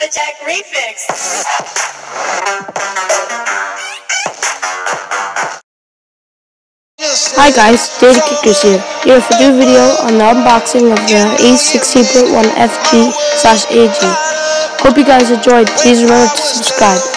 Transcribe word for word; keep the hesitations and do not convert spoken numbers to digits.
Attack Refix. Hi guys, Data Kickers here, here for a new video on the unboxing of the A sixteen point one F G slash A G. Hope you guys enjoyed. Please remember to subscribe.